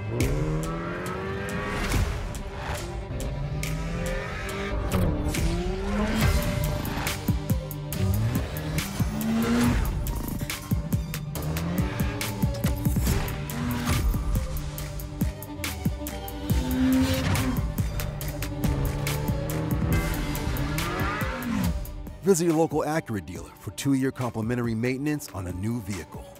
Visit your local Acura dealer for 2-year complimentary maintenance on a new vehicle.